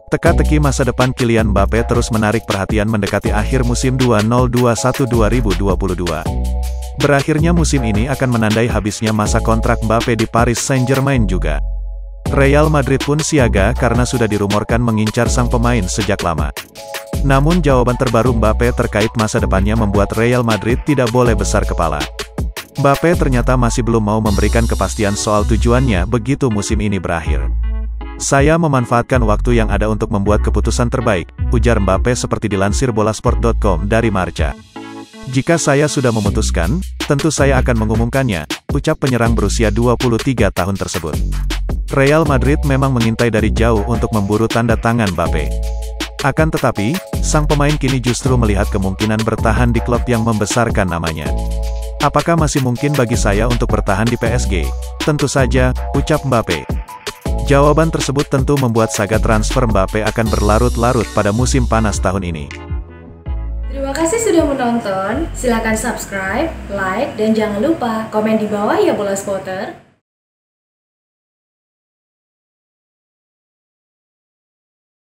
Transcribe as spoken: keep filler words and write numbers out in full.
Teka-teki masa depan Kylian Mbappé terus menarik perhatian mendekati akhir musim dua ribu dua puluh satu dua ribu dua puluh dua. Berakhirnya musim ini akan menandai habisnya masa kontrak Mbappé di Paris Saint-Germain juga. Real Madrid pun siaga karena sudah dirumorkan mengincar sang pemain sejak lama. Namun jawaban terbaru Mbappé terkait masa depannya membuat Real Madrid tidak boleh besar kepala. Mbappé ternyata masih belum mau memberikan kepastian soal tujuannya begitu musim ini berakhir. "Saya memanfaatkan waktu yang ada untuk membuat keputusan terbaik," ujar Mbappé seperti dilansir bolasport titik com dari Marca. "Jika saya sudah memutuskan, tentu saya akan mengumumkannya," ucap penyerang berusia dua puluh tiga tahun tersebut. Real Madrid memang mengintai dari jauh untuk memburu tanda tangan Mbappé. Akan tetapi, sang pemain kini justru melihat kemungkinan bertahan di klub yang membesarkan namanya. "Apakah masih mungkin bagi saya untuk bertahan di P S G? Tentu saja," ucap Mbappé. Jawaban tersebut tentu membuat saga transfer Mbappé akan berlarut-larut pada musim panas tahun ini. Terima kasih sudah menonton, silakan subscribe, like, dan jangan lupa komen di bawah ya bola spotter.